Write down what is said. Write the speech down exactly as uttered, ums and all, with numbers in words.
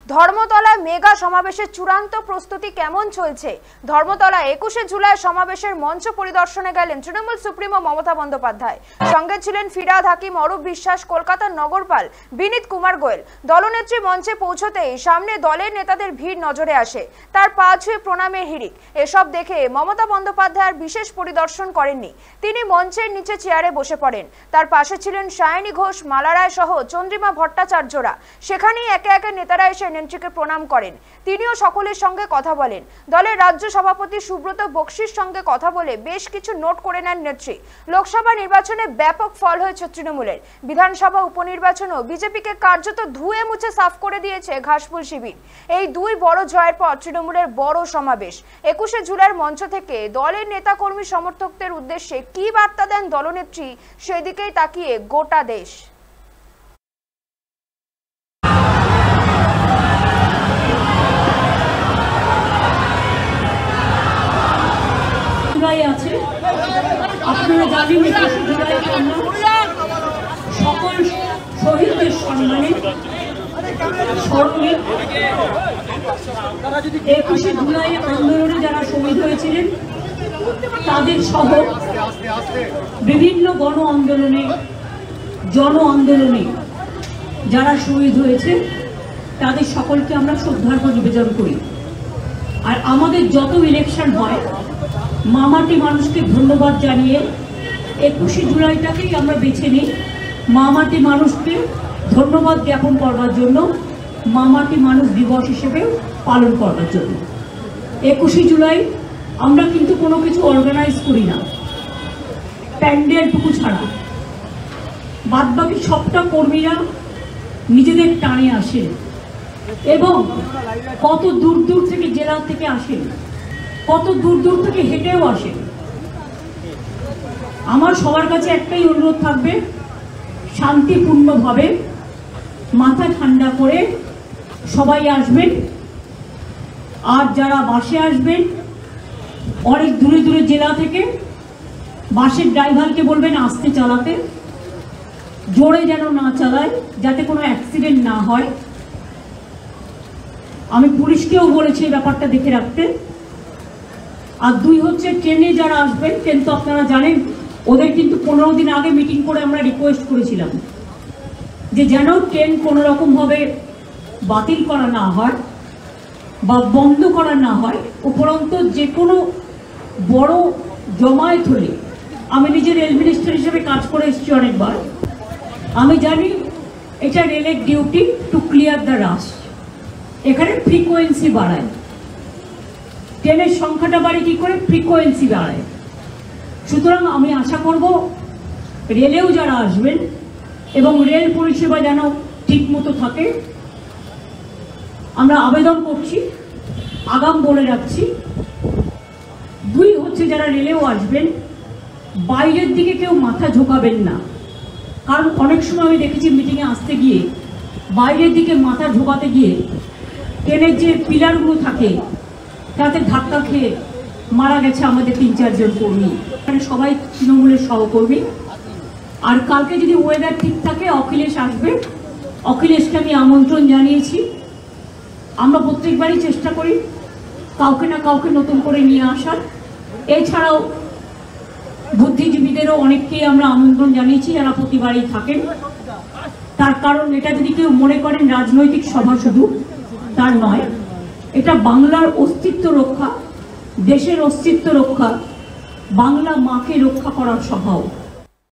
Dharmatala mega সমাবেশের চূড়ান্ত প্রস্তুতি কেমন চলছে? ধর্মতলা একুশে জুলাই সমাবেশের মঞ্চ পরিদর্শনে গেলেন তৃণমূল সুপ্রিমো মমতা বন্দ্যোপাধ্যায়। সঙ্গে ছিলেন ফিরহাদ হাকিম, অরূপ বিশ্বাস, কলকাতার নগরপাল বিনীত কুমার গোয়েল। দলনেত্রী মঞ্চে পৌঁছতেই সামনে দলের নেতাদের ভিড় নজরে আসে। তার পা ছুঁয়ে প্রণামের হিড়িক। এসব দেখে মমতা বন্দ্যোপাধ্যায় বিশেষ পরিদর্শন করেননি। তিনি মঞ্চের নিচে চেয়ারে বসে পড়েন। তার পাশে ছিলেন সায়নী ঘোষ, মালা রায় সহ চন্দ্রিমা ভট্টাচার্যরা। সেখানেই একে একে নেতারা এসে নেত্রীকে প্রণাম করেন। তিনিও সকলের সঙ্গে কথা বলেন। দলের রাজ্য সভাপতি সুব্রত বক্সির সঙ্গে কথা বলে বেশ কিছু নোট করে নেন নেত্রী। লোকসভা নির্বাচনে ব্যাপক ফল হয়েছে তৃণমূলের। বিধানসভা উপনির্বাচনেও বিজেপিকে কার্যত ধুয়ে মুছে সাফ করে দিয়েছে ঘাসফুল শিবির। এই দুই বড় জয়ের পর তৃণমূলের বড় সমাবেশ। একুশে জুলাইয়ের মঞ্চ থেকে দলের নেতাকর্মী সমর্থকদের উদ্দেশ্যে কি বার্তা দেন দলনেত্রী, সেদিকেই তাকিয়ে গোটা দেশ। আছে আপনারা জানেন একুশে জুলাইকে আমরা সকল শহীদদের সম্মানে স্মরণে একুশে জুলাই আন্দোলনে যারা শহীদ হয়েছিলেন তাদের সহ বিভিন্ন গণ আন্দোলনে জন আন্দোলনে যারা শহীদ হয়েছে তাদের সকলকে আমরা শ্রদ্ধার্ঘ নিবেদন করি। আর আমাদের যত ইলেকশন হয় মামাটি মানুষকে ধন্যবাদ জানিয়ে একুশে জুলাইটাকেই আমরা বেছে নিই মামাটি মানুষকে ধন্যবাদ জ্ঞাপন করবার জন্য, মামাটি মানুষ দিবস হিসেবে পালন করবার জন্য। একুশে জুলাই আমরা কিন্তু কোনো কিছু অর্গানাইজ করি না, প্যান্ডেলটুকু ছাড়া। বাদ বাকি সবটা কর্মীরা নিজেদের টানে আসেন এবং কত দূর দূর থেকে জেলা থেকে আসেন, কত দূর দূর থেকে হেঁটেও আসে। আমার সবার কাছে একটাই অনুরোধ থাকবে, শান্তিপূর্ণভাবে মাথা ঠান্ডা করে সবাই আসবেন। আর যারা বাসে আসবেন অনেক দূরে দূরে জেলা থেকে, বাসের ড্রাইভারকে বলবেন আস্তে চালাতে, জোরে যেন না চালায়, যাতে কোনো অ্যাক্সিডেন্ট না হয়। আমি পুলিশকেও বলেছি এই ব্যাপারটা দেখে রাখতে। আর দুই হচ্ছে ট্রেনে যারা আসবেন, ট্রেন তো আপনারা জানেন ওদের কিন্তু পনেরো দিন আগে মিটিং করে আমরা রিকোয়েস্ট করেছিলাম যে যেন ট্রেন কোনো রকমভাবে বাতিল করা না হয় বা বন্ধ করা না হয়। উপরন্ত যে কোনো বড় জমায়েত হলে, আমি নিজে রেল মিনিস্টার হিসেবে কাজ করে এসেছি অনেকবার, আমি জানি এটা রেলের duty to clear the rush. এখানে ফ্রিকোয়েন্সি বাড়ায়, ট্রেনের সংখ্যাটা বাড়ে কি করে, ফ্রিকোয়েন্সি বাড়ায়। সুতরাং আমি আশা করব রেলেও যারা আসবেন এবং রেল পরিষেবা যেন ঠিক মতো থাকে। আমরা আবেদন করছি, আগাম বলে রাখছি। দুই হচ্ছে যারা রেলেও আসবেন বাইরের দিকে কেউ মাথা ঝোঁকাবেন না, কারণ অনেক সময় আমি দেখেছি মিটিংয়ে আসতে গিয়ে বাইরের দিকে মাথা ঝোঁকাতে গিয়ে ট্রেনের যে পিলারগুলো থাকে তাতে ধাক্কা খেয়ে মারা গেছে আমাদের তিন চারজন কর্মী। এখানে সবাই তৃণমূলের সহকর্মী। আর কালকে যদি ওয়েদার ঠিক থাকে অখিলেশ আসবে, অখিলেশকে আমি আমন্ত্রণ জানিয়েছি। আমরা প্রত্যেকবারই চেষ্টা করি কাউকে না কাউকে নতুন করে নিয়ে আসার। এছাড়াও বুদ্ধিজীবীদেরও অনেককেই আমরা আমন্ত্রণ জানিয়েছি যারা প্রতিবারই থাকেন। তার কারণ এটা যদি কেউ মনে করেন রাজনৈতিক সভা, শুধু তার নয়, এটা বাংলার অস্তিত্ব রক্ষা, দেশের অস্তিত্ব রক্ষা, বাংলা মাকে রক্ষা করার সভাও।